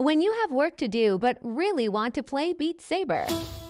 When you have work to do but really want to play Beat Saber.